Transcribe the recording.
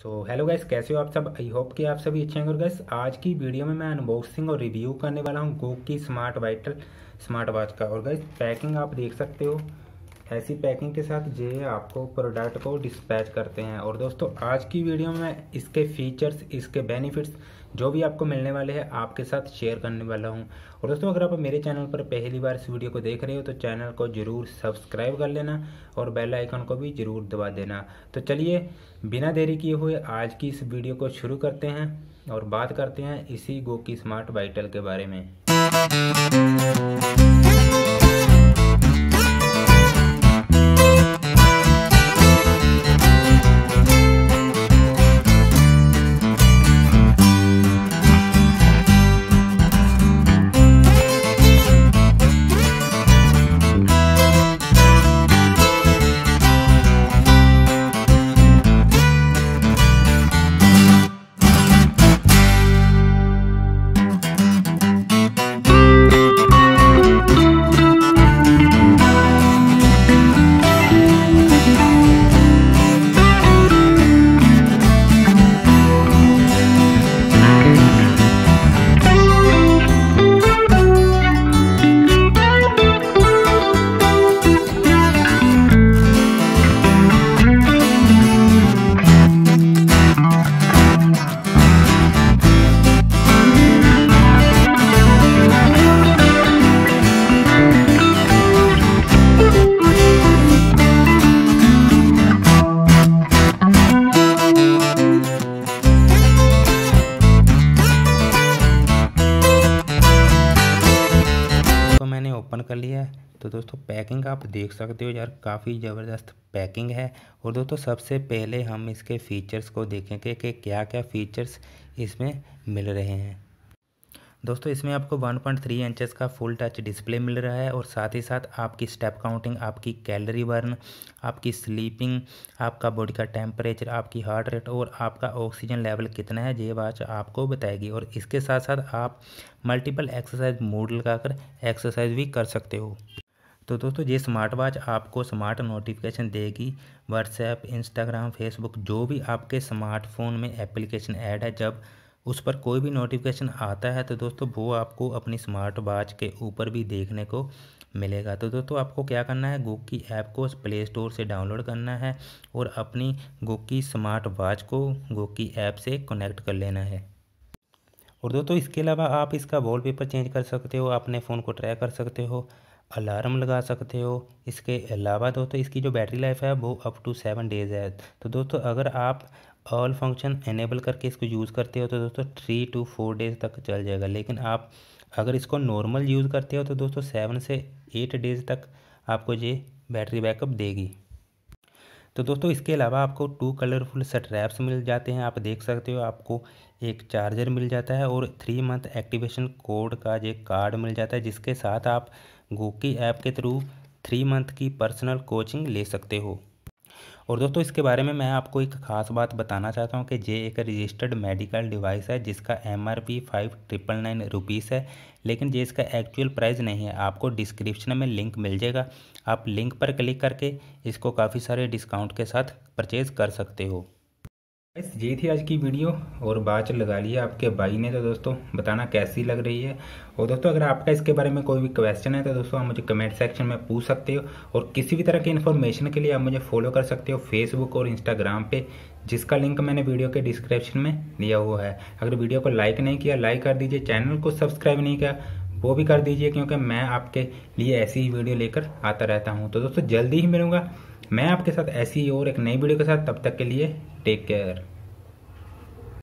तो hello guys, कैसे हो आप सब। आई होप कि आप सभी अच्छे होंगे। गाइस आज की वीडियो में मैं अनबॉक्सिंग और रिव्यू करने वाला हूं गोक की स्मार्ट वाइटल स्मार्ट वॉच का। और गाइस पैकिंग आप देख सकते हो, ऐसी पैकिंग के साथ ये आपको प्रोडक्ट को डिस्पैच करते हैं। और दोस्तों आज की वीडियो में मैं इसके फीचर्स, इसके बेनिफिट्स जो भी आपको मिलने वाले हैं आपके साथ शेयर करने वाला हूं। और दोस्तों अगर आप मेरे चैनल पर पहली बार इस वीडियो को देख रहे हो तो चैनल को जरूर सब्सक्राइब कर लेना और बेल आइकन को भी जरूर दबा देना। तो चलिए बिना देरी किए हुए आज की इस वीडियो को शुरू करते हैं और बात करते हैं इसी गोक की स्मार्ट वाइटल के बारे में। मैंने ओपन कर लिया है। तो दोस्तों पैकिंग आप देख सकते हो यार, काफ़ी ज़बरदस्त पैकिंग है। और दोस्तों सबसे पहले हम इसके फीचर्स को देखेंगे कि क्या क्या फीचर्स इसमें मिल रहे हैं। दोस्तों इसमें आपको 1.3 इंचेस का फुल टच डिस्प्ले मिल रहा है और साथ ही साथ आपकी स्टेप काउंटिंग, आपकी कैलोरी बर्न, आपकी स्लीपिंग, आपका बॉडी का टेम्परेचर, आपकी हार्ट रेट और आपका ऑक्सीजन लेवल कितना है ये वॉच आपको बताएगी। और इसके साथ साथ आप मल्टीपल एक्सरसाइज मोड लगाकर एक्सरसाइज भी कर सकते हो। तो दोस्तों ये स्मार्ट वॉच आपको स्मार्ट नोटिफिकेशन देगी। व्हाट्सएप, इंस्टाग्राम, फेसबुक जो भी आपके स्मार्टफोन में एप्लीकेशन ऐड है, जब उस पर कोई भी नोटिफिकेशन आता है तो दोस्तों वो आपको अपनी स्मार्ट वॉच के ऊपर भी देखने को मिलेगा। तो दोस्तों आपको क्या करना है, गोक की ऐप को प्ले स्टोर से डाउनलोड करना है और अपनी गोक की स्मार्ट वॉच को गोक की ऐप से कनेक्ट कर लेना है। और दोस्तों इसके अलावा आप इसका वॉलपेपर चेंज कर सकते हो, अपने फ़ोन को ट्रैक कर सकते हो, अलार्म लगा सकते हो। इसके अलावा दोस्तों इसकी जो बैटरी लाइफ है वो अप टू 7 डेज़ है। तो दोस्तों अगर आप ऑल फंक्शन इनेबल करके इसको यूज़ करते हो तो दोस्तों 3 to 4 डेज़ तक चल जाएगा। लेकिन आप अगर इसको नॉर्मल यूज़ करते हो तो दोस्तों 7 से 8 डेज़ तक आपको ये बैटरी बैकअप देगी। तो दोस्तों इसके अलावा आपको 2 कलरफुल स्ट्रैप्स मिल जाते हैं, आप देख सकते हो। आपको एक चार्जर मिल जाता है और 3 मंथ एक्टिवेशन कोड का ये कार्ड मिल जाता है, जिसके साथ आप गोक की ऐप के थ्रू 3 मंथ की पर्सनल कोचिंग ले सकते हो। और दोस्तों इसके बारे में मैं आपको एक ख़ास बात बताना चाहता हूँ कि ये एक रजिस्टर्ड मेडिकल डिवाइस है जिसका MRP 5,999 रुपीज़ है, लेकिन ये इसका एक्चुअल प्राइस नहीं है। आपको डिस्क्रिप्शन में लिंक मिल जाएगा, आप लिंक पर क्लिक करके इसको काफ़ी सारे डिस्काउंट के साथ परचेज़ कर सकते हो। ये थी आज की वीडियो और वॉच लगा लिया आपके भाई ने, तो दोस्तों बताना कैसी लग रही है। और दोस्तों अगर आपका इसके बारे में कोई भी क्वेश्चन है तो दोस्तों आप मुझे कमेंट सेक्शन में पूछ सकते हो। और किसी भी तरह की इन्फॉर्मेशन के लिए आप मुझे फॉलो कर सकते हो फेसबुक और इंस्टाग्राम पे, जिसका लिंक मैंने वीडियो के डिस्क्रिप्शन में दिया हुआ है। अगर वीडियो को लाइक नहीं किया लाइक कर दीजिए, चैनल को सब्सक्राइब नहीं किया वो भी कर दीजिए, क्योंकि मैं आपके लिए ऐसी ही वीडियो लेकर आता रहता हूँ। तो दोस्तों जल्दी ही मिलूंगा मैं आपके साथ ऐसी और एक नई वीडियो के साथ, तब तक के लिए टेक केयर।